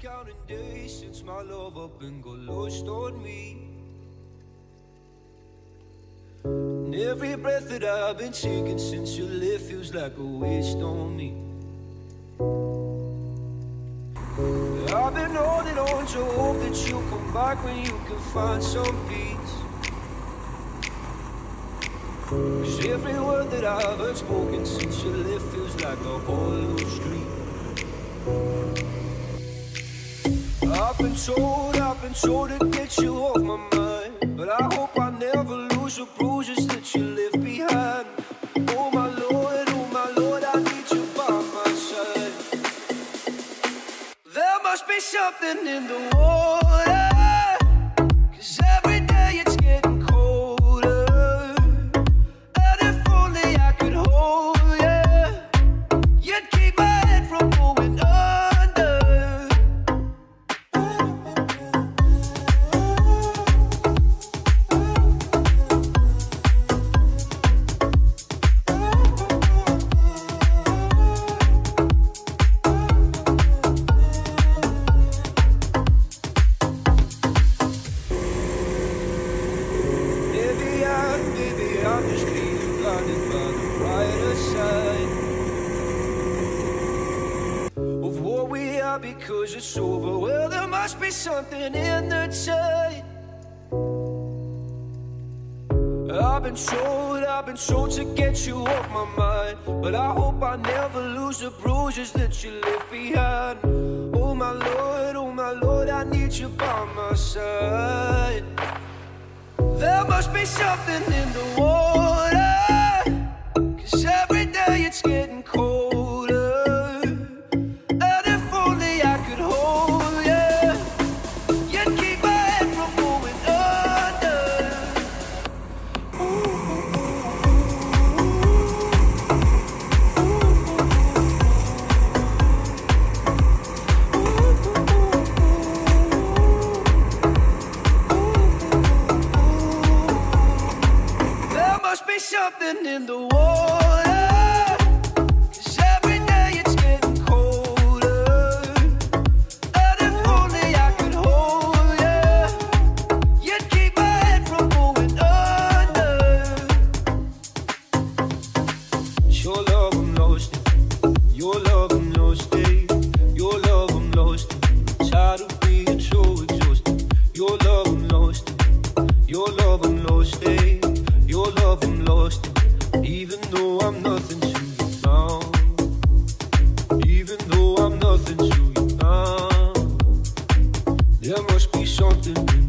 counting days since my love up and got lost on me. And every breath that I've been taking since you left feels like a waste on me. I've been holding on to hope that you'll come back when you can find some peace. 'Cause every word that I've heard spoken since you left feels like a hollow street. I've been told to get you off my mind, but I hope I never lose the bruises that you left behind. Oh my Lord, I need you by my side. There must be something in the water, 'cause every day it's getting colder. And if only I could hold you, you'd keep my head from going under. I'm just being blinded by the brighter side of what we are, because it's over. Well, there must be something in the tide. I've been told to get you off my mind, but I hope I never lose the bruises that you left behind. Oh my Lord, I need you by my side. There must be something in the water, 'cause every day it's getting colder. And if only I could hold you, you'd keep my head from going under. Something in the water, 'cause every day it's getting colder. And if only I could hold you, you'd keep my head from going under. Your love I'm lost in, your love I'm lost in, your love I'm lost in. Tired of being so exhausted. Your love I'm lost in, your love I'm lost in. Your love I'm lost in, even though I'm nothing to you now. Even though I'm nothing to you now. There must be something in